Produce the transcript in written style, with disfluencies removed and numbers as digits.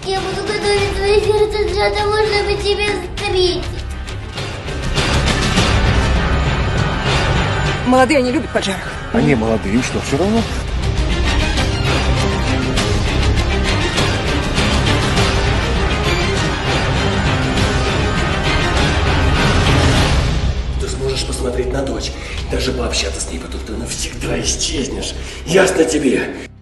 Я буду готовить свое сердце для того, чтобы тебя встретить. Молодые не любят поджарых. Они молодые, что, все равно? Ты сможешь посмотреть на дочь, даже пообщаться с ней, потом ты навсегда исчезнешь. Ясно тебе?